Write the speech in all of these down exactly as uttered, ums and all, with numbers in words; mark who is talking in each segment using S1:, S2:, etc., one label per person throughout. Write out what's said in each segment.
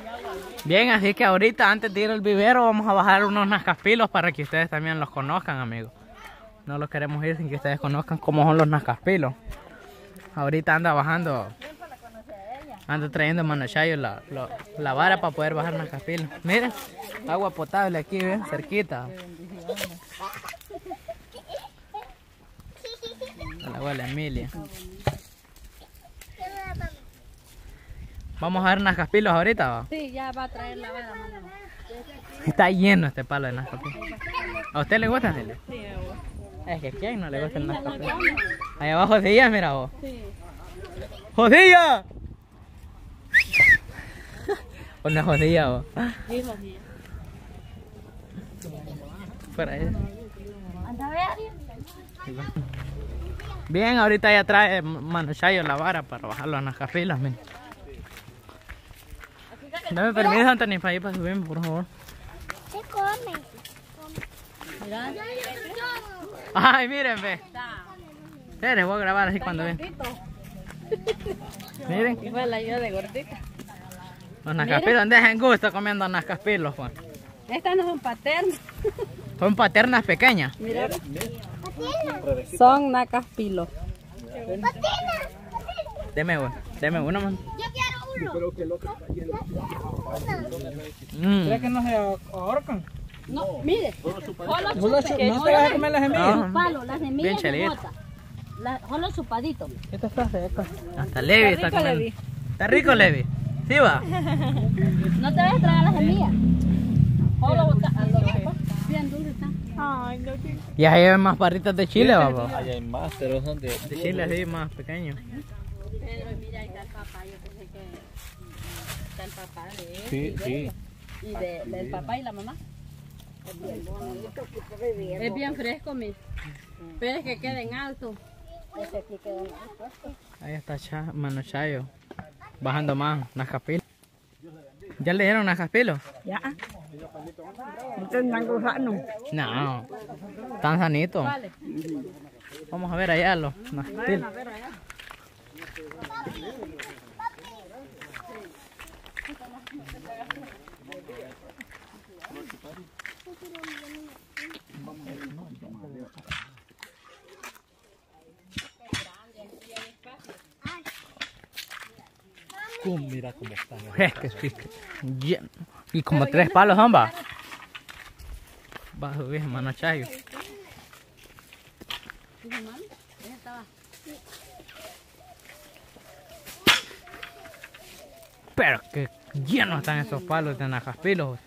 S1: Bien, así que ahorita antes de ir al vivero vamos a bajar unos nazcaspilos para que ustedes también los conozcan, amigos. No los queremos ir sin que ustedes conozcan cómo son los nazcaspilos. Ahorita anda bajando, anda trayendo Manochayo la, la, la vara para poder bajar nazcaspilos. Miren, agua potable aquí, ven, cerquita. El agua de la Emilia. Vamos a ver nazcaspilos ahorita, ¿va?
S2: Sí, ya va a traer la vara, mamá.
S1: Está lleno este palo de nazcaspilos. ¿A usted le gusta, Celia?
S2: Sí, abuelo.
S1: Es que a quién no le gusta el nazcapilos. Ahí abajo Josilla, mira vos.
S2: Sí.
S1: ¡Josilla! ¿O no es Josilla vos?
S2: Sí, Josilla.
S1: Por ahí.
S2: Anda a ver.
S1: Bien, ahorita ya trae Manochayo la vara para bajar los nazcapilos, miren. Dame permiso, Anthony, para ir para subirme, por favor.
S3: ¿Qué come?
S2: Mira.
S1: Ay, miren, ve. Les voy a grabar así cuando ven. Miren.
S2: Y fue la ayuda de gordita.
S1: Los nazcapilos, dejen gusto comiendo nazcapilos, Juan.
S2: Estas no son paternas.
S1: Son paternas pequeñas.
S2: Mira. Son nacaspilos.
S1: Deme uno, deme uno, man.
S3: Yo quiero uno.
S4: Yo creo que el otro está lleno.
S1: Mm.
S4: ¿Crees que no se ahorcan?
S2: No, mire.
S4: ¿No te vas a comer las semillas?
S1: No.
S2: Palo, las
S1: Bien
S2: semillas de
S1: chelito.
S2: bota. La, solo supaditos.
S4: Esta está seca.
S1: Hasta Levi está
S2: rico,
S1: comiendo.
S2: Levi.
S1: ¿Está rico, Levi? ¿Sí va?
S2: No te vas a tragar las semillas. Solo boca. Bien dulce está.
S3: Ay, no quiero.
S1: Y ahí hay más barritas de chile, papá.
S4: Allá hay más, pero son de...
S1: De chile así, más pequeños.
S2: Pedro, mira, ahí está el papá. Yo pensé que está el papá de él.
S4: Sí,
S2: y de
S4: sí.
S2: ella. Y de, del papá y la mamá. Es bien bonito, es bien fresco, mi. Pero es que queden alto. Ese aquí queda en alto.
S1: Ahí está Cha- Manochayo. Bajando más nazcapilos. ¿Ya le dieron nazcapilos?
S3: Ya. Estos están gusanos.
S1: No. Están sanitos.
S2: Vale.
S1: Vamos a ver allá los nazcapilos.
S4: Uh, mira cómo están.
S1: Es que sí. Lleno. Y como tres palos, ambas. Va a subir Manochayo. Pero que llenos están esos palos de nazcapilos.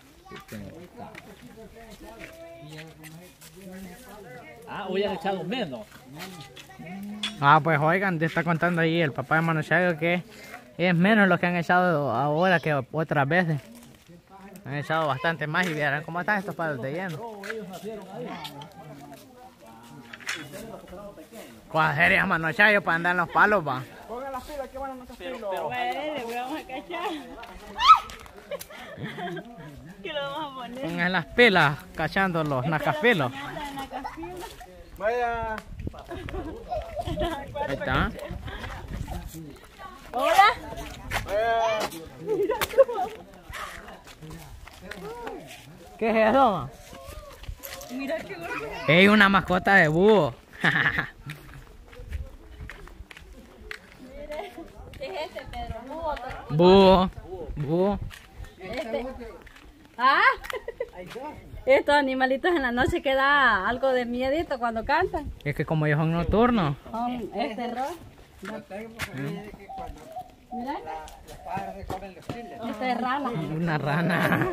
S4: Ah, hoy han echado menos.
S1: Ah, pues oigan, te está contando ahí el papá de Manochayo que es menos lo que han echado ahora que otras veces. Han echado bastante más y verán cómo están estos palos de lleno. ¿Cuál sería Manochayo para andar en los palos, va?
S4: Pongan las pilas que van a nuestros pilos.
S2: Vamos a cachar. ¿Qué lo vamos a poner?
S1: Pongan las pilas cachando los nazcapilos.
S4: Vaya.
S1: Ahí está.
S2: Hola.
S4: Vaya.
S1: ¿Qué es eso, ma?
S2: Mira qué gordo.
S1: Es una mascota de búho.
S2: ¿Qué es este, Pedro? Búho.
S1: Búho. Búho.
S2: Este. ¿Ah? Estos animalitos en la noche que da algo de miedito cuando cantan.
S1: Es que como ellos son nocturnos.
S2: Son es terror. Mira. Esta es rana.
S1: Una rana.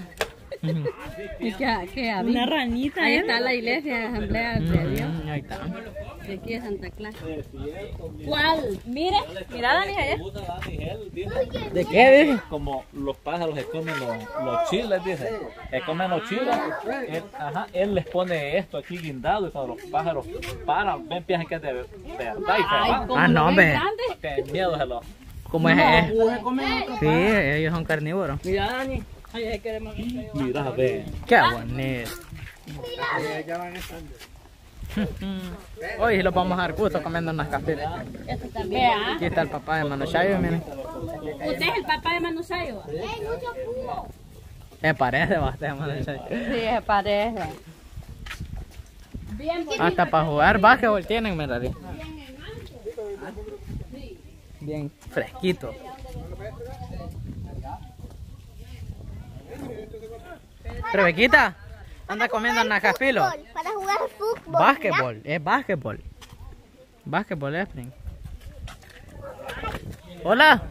S2: ¿Y qué, qué había? Una ranita. Ahí está la iglesia de Asamblea de Dios.
S1: Mm, ahí está.
S2: De aquí de Santa Clara. ¿Cuál? Mire, mira Dani allá.
S1: ¿De qué dice?
S4: Como los pájaros se comen los, los chiles, dice. Se comen los chiles. Él, ajá, él les pone esto aquí guindado y cuando los pájaros paran, ven, piensan que es de, de verdad y se
S2: Ay,
S4: van.
S2: como
S1: Ah, no,
S2: lo ven
S1: hombre.
S2: grande.
S4: Tienen miedo de los...
S1: ¿Cómo es? es? Sí, ellos son carnívoros.
S2: Mira Dani. Ay, ay, queremos.
S4: Mira, ve.
S1: Qué bonito. Hoy los vamos a dar gusto comiendo unas caspilos.
S2: Esto también. Vea.
S1: Aquí está el papá de Mano Chayo, miren.
S2: ¿Usted es el papá de Manu Sayo?
S1: Me parece bastante Mano Chayo.
S2: Sí, se parece. Bien,
S1: Hasta para jugar básquetbol tienen, mira. Bien fresquito. Rebequita, anda comiendo nacaspilo.
S3: Para jugar fútbol.
S1: Básquetbol, es básquetbol. Básquetbol, Efren. Hola.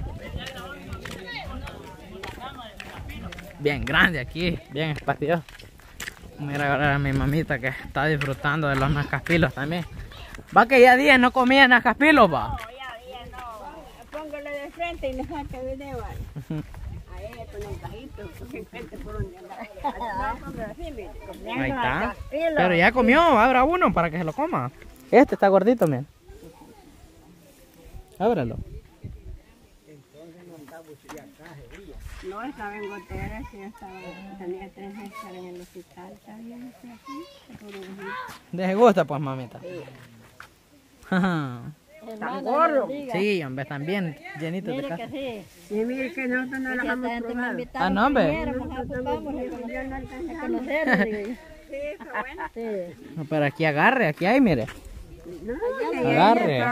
S1: Bien grande aquí, bien espacioso. Mira ahora a mi mamita que está disfrutando de los nacaspilos también. Va que ya días no comía nacaspilos, va.
S3: Póngalo de frente y le saca video. A él con el cajito, porque enfrente por donde anda.
S1: Ahí está. Pero ya comió, abra uno para que se lo coma. Este está gordito, miren. Ábralo.
S3: No, estaba en goteras, ya estaba, tenía tres meses en el hospital, está bien, está aquí.
S1: ¿Les gusta pues, mamita?
S3: Tan gordo.
S1: Sí, hombre, están bien llenitos de
S2: mire
S1: casa.
S2: que sí.
S3: Sí, mire que nosotros no los hemos probado.
S1: Ah, no, hombre. No, pero aquí agarre, aquí hay, mire. Agarre.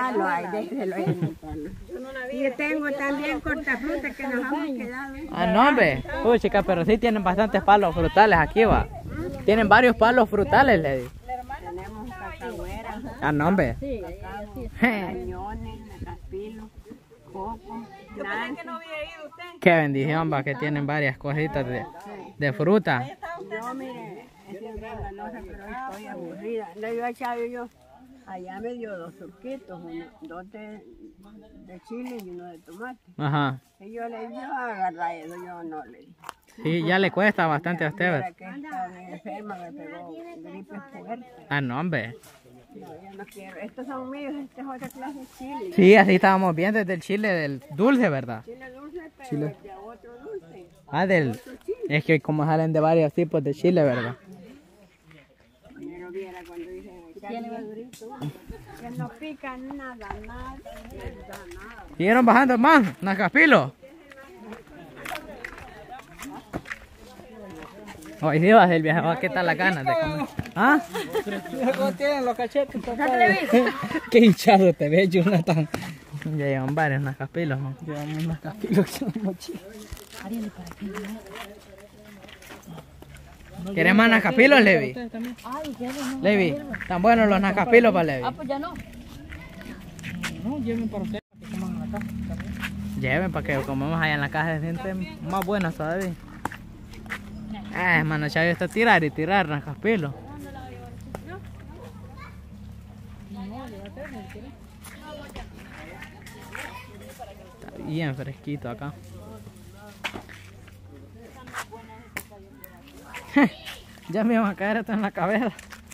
S3: Y yo tengo también cortafrutas que nos hemos quedado.
S1: Ah, no, hombre. Uy, chica, pero sí tienen bastantes palos frutales aquí, va. Tienen varios palos frutales, le digo.
S3: Tenemos cacahueras,
S1: Ah, no, hombre.
S3: cañones, nacaspilos, coco, nancy.
S1: Qué bendición, va, que tienen varias cositas de, de fruta.
S3: Yo, mire, es bien ganosa, pero estoy aburrida. Le digo a Chayo yo, allá me dio dos surquitos, uno, dos de, de chile y uno de tomate.
S1: Ajá.
S3: Y yo le dije, agarra eso, yo no le dije.
S1: Sí, ya le cuesta bastante a usted,
S3: Mira
S1: ¿verdad?
S3: que está bien enferma, me pegó gripe fuerte.
S1: Ah, no, hombre.
S3: No, yo no quiero. Estos son míos, esta es otra clase de chile.
S1: Sí, así estábamos viendo desde el chile del dulce, ¿verdad?
S3: Chile dulce, pero
S1: Chile.
S3: de otro dulce.
S1: Ah, del... Es que como salen de varios tipos de chile, ¿verdad?
S3: Pero viera cuando dicen, tiene madurito, que no pican nada, nada, nada, nada.
S1: ¿Siguieron bajando más? ¿Nacaspilo? Hoy sí va a ser el viaje, ¿qué tal la ganas de comer? ¿Ah? ¿Cómo tienen los cachetes, papá? Qué hinchado te ves, Jonathan. Ya llevan varios nacaspilos, ¿no? Llevamos nacaspilos aquí en la mochila. ¿Quieres más nacaspilos, Levi? Levi, ¿están buenos los nacaspilos para Levi?
S2: Ah, pues ya no.
S1: No, lleven para ustedes, para que coman en la casa también. Lleven para que comamos allá en la casa, se sienten más buenas todavía. Eh, Mano Chayo está a tirar y tirar nacaspilos. Está bien fresquito acá. Ya me iban a caer esto en la cabeza.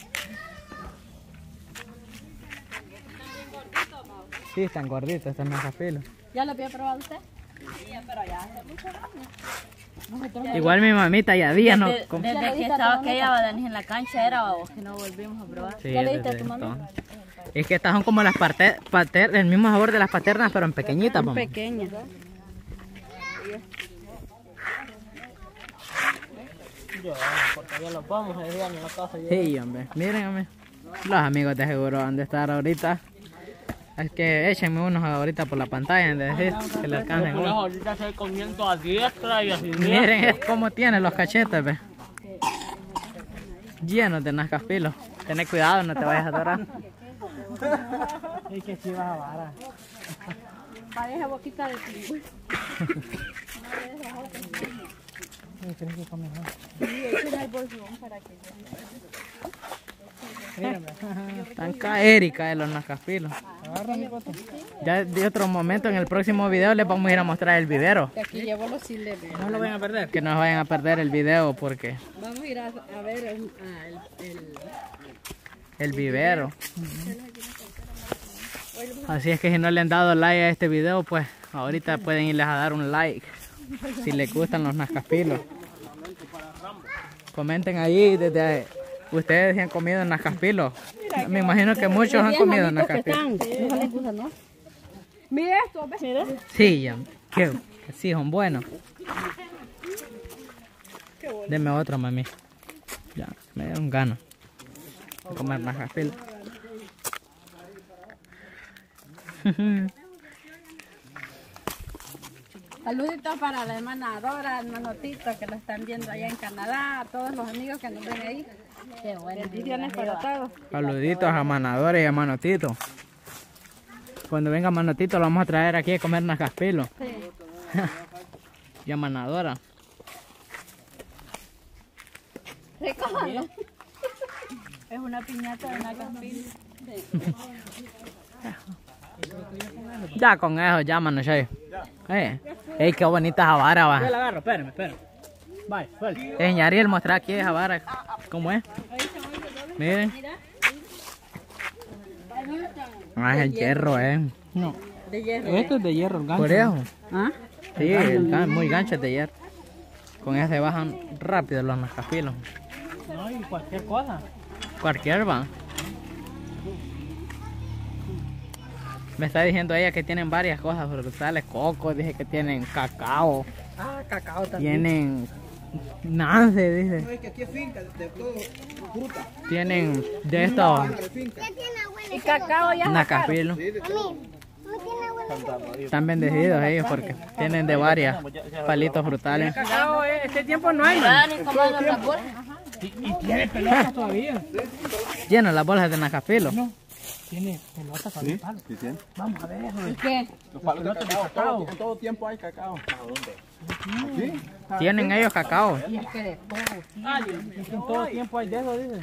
S1: Sí, están gorditos estos nacaspilos.
S2: ¿Ya lo había probado usted? Sí, pero ya hace mucho años.
S1: Igual mi mamita ya día no...
S2: Desde, desde que estaba aquella Dani en la cancha era o que no volvimos a probar.
S1: Sí,
S2: ¿Ya le diste a
S1: desde
S2: tu mamá?
S1: entonces. Es que estas son como las parte, pater, el mismo sabor de las paternas, pero en pequeñitas, mamá.
S2: Pequeña.
S1: Porque ya los vamos a ir en la casa. Sí, hombre. Miren, hombre. Los amigos de seguro han de estar ahorita. Es que échenme unos ahorita por la pantalla, en vez de decir que le alcancen uno.
S5: Ahorita estoy comiendo a diestra y así.
S1: Miren es cómo tiene los cachetes, ve. Llenos de nacaspilos. Ten cuidado, no te vayas a atorar. Es que si vas a varar.
S2: Parece boquita de pingüino.
S1: Están caer y caen los nacaspilos. Ya de otro momento, en el próximo video les vamos a ir a mostrar el vivero.
S2: Aquí llevo los chiles.
S1: No lo vayan a perder. Que no vayan a perder el video porque
S2: Vamos a ir a, a ver el, ah, el, el...
S1: el vivero. Así es que si no le han dado like a este video, pues ahorita pueden irles a dar un like si les gustan los nacaspilos. Comenten ahí desde ustedes si han comido nacaspilos. Me imagino que muchos han comido nacapilo.
S2: No les gusta, ¿no?
S3: Mira esto, ¿ves? Mira.
S1: Sí, ya. Que, que sí, son buenos. Deme otro, mami. Ya, me dieron ganas de comer nacapilo.
S2: Saluditos para la hermana Dora, el hermano Tito, que lo están viendo allá en Canadá, a todos los amigos que nos ven ahí. Qué bueno. Bendiciones para todos.
S1: Saluditos a Manadora y a Manotito. Cuando venga Manotito lo vamos a traer aquí a comer nacapilo.
S2: Sí.
S1: Y a Manadora.
S2: Recójalo. Es una piñata de nacapilo.
S1: Ya con eso, ya, mano, che. Eh, ey, qué bonita esa vara, va.
S5: Yo la agarro, espérame, espérame. Vaya, suelta.
S1: Enseñaría mostrar aquí esa vara. ¿Cómo es? Miren. Ah, es el hierro, eh.
S5: No,
S2: De hierro.
S5: esto es de hierro, el gancho.
S1: Por eso.
S2: ¿Ah?
S1: Sí, el gan- muy gancho de hierro. Con eso se bajan rápido los nacapilos.
S5: No, y cualquier cosa.
S1: Cualquier va. Me está diciendo ella que tienen varias cosas frutales, coco, dije que tienen cacao,
S2: Ah, cacao también.
S1: tienen nance, dice.
S6: No, es que aquí es finca, de todo, fruta.
S1: Tienen de estos
S2: Y cacao ya.
S1: nacapilo. Están bendecidos ellos porque tienen de varias palitos frutales.
S5: Cacao, eh, este tiempo no hay, man. Y, y tiene pelotas todavía.
S1: Lleno las bolsas de nacapilo.
S5: Tiene pelotas todavía. palo.
S6: Sí, sí.
S5: Vamos a ver,
S2: ¿Y qué?
S6: Los palos de
S5: pelotas de
S6: cacao,
S5: cacao.
S6: todo- en todo tiempo hay cacao. ¿A dónde? Aquí.
S1: Tienen ellos cacao.
S2: Y es que de todo.
S5: Ay, y en todo tiempo hay de eso, dice.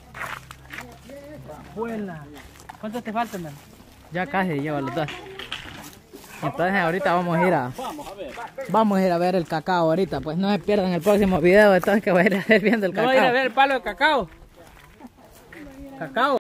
S5: Abuela. ¿Cuántos te faltan, man?
S1: Ya casi llevo los dos. Entonces ahorita vamos a ir a vamos a ir a ver el cacao ahorita, pues no se pierdan el próximo video, entonces que voy a ir a ver viendo el
S5: No voy a ir a
S1: cacao.
S5: ver el palo de cacao. Cacao.